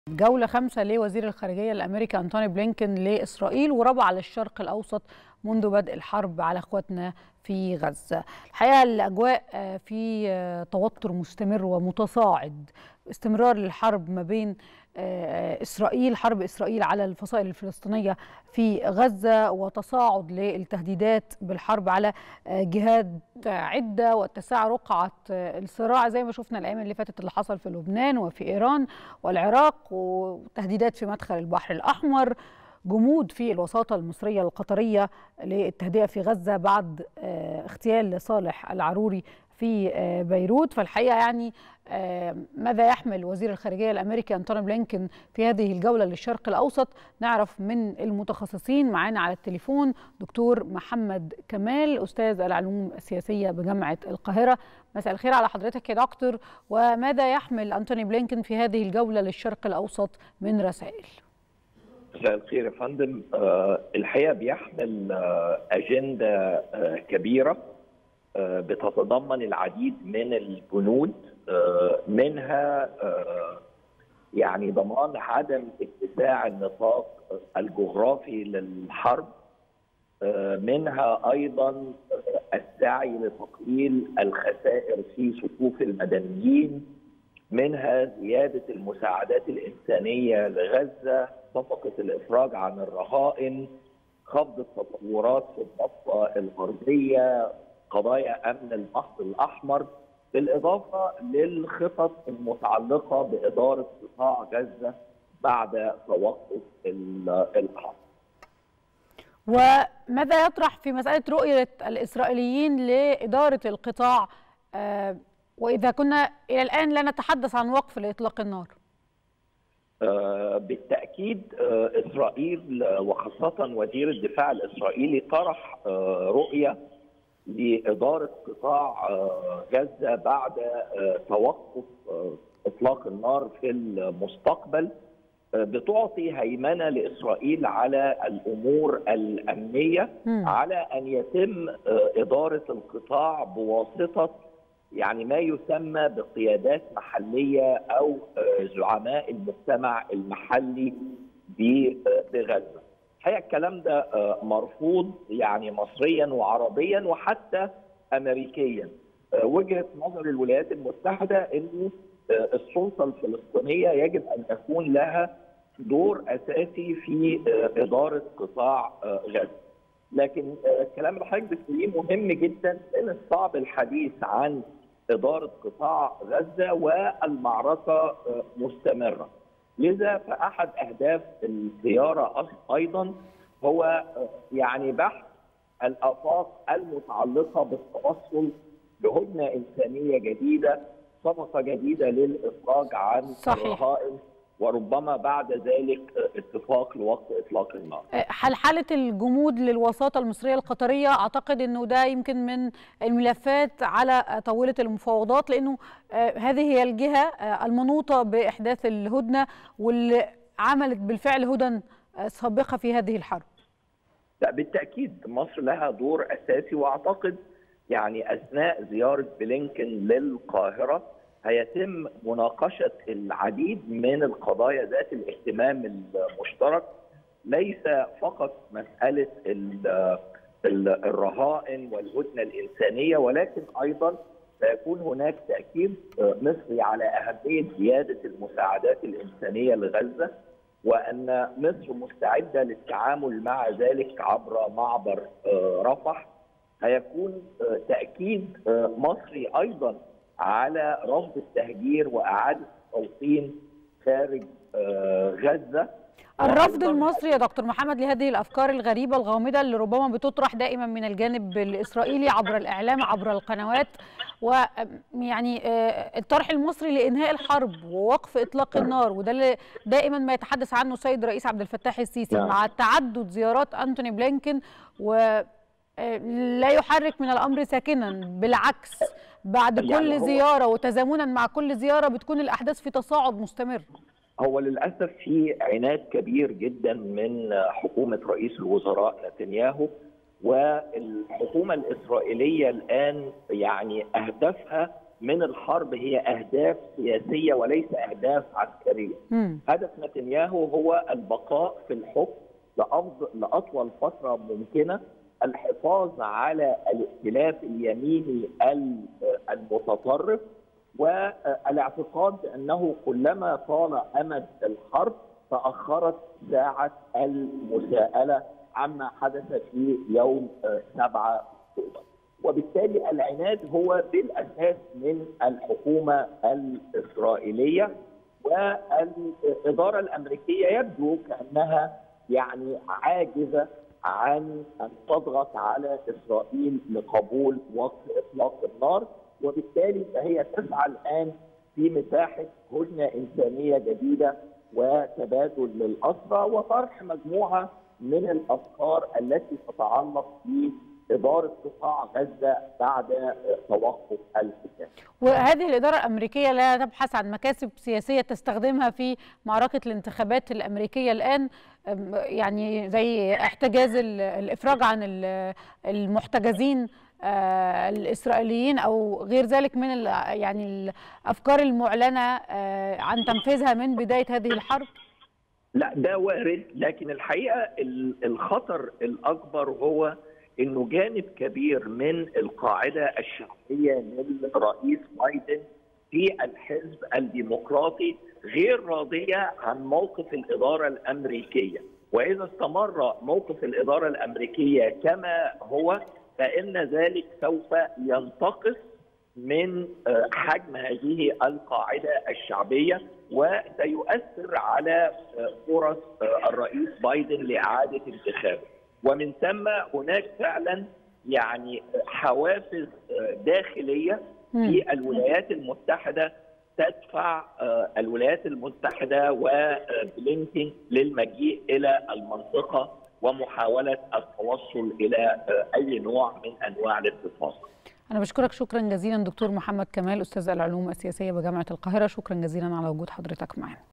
جولة 5 لوزير الخارجية الأمريكي أنتوني بلينكن لإسرائيل ورابعة للشرق الأوسط منذ بدء الحرب على إخواتنا في غزة. الحقيقة الأجواء في توتر مستمر ومتصاعد، استمرار للحرب ما بين حرب إسرائيل على الفصائل الفلسطينية في غزة، وتصاعد للتهديدات بالحرب على جهات عدة، واتساع رقعة الصراع زي ما شفنا الأيام اللي فاتت اللي حصل في لبنان وفي إيران والعراق، وتهديدات في مدخل البحر الأحمر، جمود في الوساطة المصرية القطرية للتهدئة في غزة بعد اغتيال صالح العروري في بيروت. فالحقيقة يعني ماذا يحمل وزير الخارجية الأمريكي أنتوني بلينكن في هذه الجولة للشرق الأوسط؟ نعرف من المتخصصين. معانا على التليفون دكتور محمد كمال، أستاذ العلوم السياسية بجامعة القاهرة. مساء الخير على حضرتك يا دكتور، وماذا يحمل أنتوني بلينكن في هذه الجولة للشرق الأوسط من رسائل؟ مساء الخير يا فندم. الحقيقة بيحمل أجندة كبيرة بتتضمن العديد من البنود، منها يعني ضمان عدم اتساع النطاق الجغرافي للحرب، منها أيضا السعي لتقليل الخسائر في صفوف المدنيين، منها زيادة المساعدات الإنسانية لغزة، صفقة الإفراج عن الرهائن، خفض التطورات في الضفة الغربية، قضايا أمن البحر الأحمر، بالإضافة للخطط المتعلقة بإدارة قطاع غزة بعد توقف الحرب. وماذا يطرح في مسألة رؤية الإسرائيليين لإدارة القطاع، وإذا كنا إلى الآن لا نتحدث عن وقف لإطلاق النار؟ بالتأكيد إسرائيل وخاصة وزير الدفاع الإسرائيلي طرح رؤية لإدارة قطاع غزة بعد توقف إطلاق النار في المستقبل، بتعطي هيمنة لإسرائيل على الأمور الأمنية، على أن يتم إدارة القطاع بواسطة يعني ما يسمى بقيادات محلية أو زعماء المجتمع المحلي بغزة. الحقيقة الكلام ده مرفوض يعني مصريا وعربيا وحتى أمريكيا. وجهة نظر الولايات المتحدة أن السلطة الفلسطينية يجب أن يكون لها دور أساسي في إدارة قطاع غزة. لكن الكلام اللي حضرتك بتقوليه مهم جدا، لأن صعب الحديث عن إدارة قطاع غزة والمعركة مستمرة. لذا فأحد أهداف الزيارة أيضا هو يعني بحث الآفاق المتعلقة بالتوصل لهدنة إنسانية جديدة، صفقة جديدة للإفراج عن الرهائن، وربما بعد ذلك اتفاق لوقف إطلاق النار. حالة الجمود للوساطة المصرية القطرية، أعتقد أنه ده يمكن من الملفات على طاولة المفاوضات، لأنه هذه هي الجهة المنوطة بإحداث الهدنة واللي عملت بالفعل هدن سابقة في هذه الحرب. لا بالتأكيد مصر لها دور أساسي، وأعتقد يعني أثناء زيارة بلينكن للقاهرة هيتم مناقشة العديد من القضايا ذات الاهتمام المشترك، ليس فقط مسألة الرهائن والهدنة الإنسانية، ولكن أيضا سيكون هناك تأكيد مصري على أهمية زيادة المساعدات الإنسانية لغزة، وأن مصر مستعدة للتعامل مع ذلك عبر معبر رفح. هيكون تأكيد مصري أيضا على رفض التهجير وإعادة التوطين خارج غزة. الرفض المصري يا دكتور محمد لهذه الأفكار الغريبة الغامضة اللي ربما بتطرح دائما من الجانب الإسرائيلي عبر الإعلام عبر القنوات، ويعني الطرح المصري لإنهاء الحرب ووقف إطلاق النار، وده اللي دائما ما يتحدث عنه السيد الرئيس عبد الفتاح السيسي، مع تعدد زيارات أنتوني بلينكن لا يحرك من الأمر ساكنا، بالعكس بعد كل زيارة وتزامنا مع كل زيارة بتكون الأحداث في تصاعد مستمر. هو للأسف في عناد كبير جدا من حكومة رئيس الوزراء نتنياهو، والحكومة الإسرائيلية الآن يعني أهدافها من الحرب هي أهداف سياسية وليس أهداف عسكرية. هدف نتنياهو هو البقاء في الحكم لأطول فترة ممكنة، الحفاظ على الائتلاف اليميني المتطرف، والاعتقاد بأنه كلما طال أمد الحرب تأخرت ساعة المساءلة عما حدث في يوم 7 أكتوبر. وبالتالي العناد هو بالأساس من الحكومة الإسرائيلية، والإدارة الأمريكية يبدو كأنها يعني عاجزة عن أن تضغط على إسرائيل لقبول وقف إطلاق النار، وبالتالي فهي تسعى الآن في مساحة هدنة إنسانية جديدة وتبادل للأسرى وطرح مجموعة من الأفكار التي تتعلق بإدارة قطاع غزة بعد توقف القتال. وهذه الإدارة الأمريكية لا تبحث عن مكاسب سياسية تستخدمها في معركة الانتخابات الأمريكية الآن، يعني زي احتجاز الإفراج عن المحتجزين الإسرائيليين أو غير ذلك من يعني الأفكار المعلنة عن تنفيذها من بداية هذه الحرب؟ لا، ده وارد، لكن الحقيقة الخطر الأكبر هو إنه جانب كبير من القاعدة الشعبية للرئيس بايدن في الحزب الديمقراطي غير راضية عن موقف الإدارة الأمريكية، وإذا استمر موقف الإدارة الأمريكية كما هو فإن ذلك سوف ينتقص من حجم هذه القاعدة الشعبية وسيؤثر على فرص الرئيس بايدن لإعادة انتخابه. ومن ثم هناك فعلا يعني حوافز داخلية في الولايات المتحدة تدفع الولايات المتحدة وبلينكن للمجيء إلى المنطقة ومحاولة التوصل إلى أي نوع من أنواع الاتفاق. أنا بشكرك شكرا جزيلا دكتور محمد كمال، أستاذ العلوم السياسية بجامعة القاهرة، شكرا جزيلا على وجود حضرتك معنا.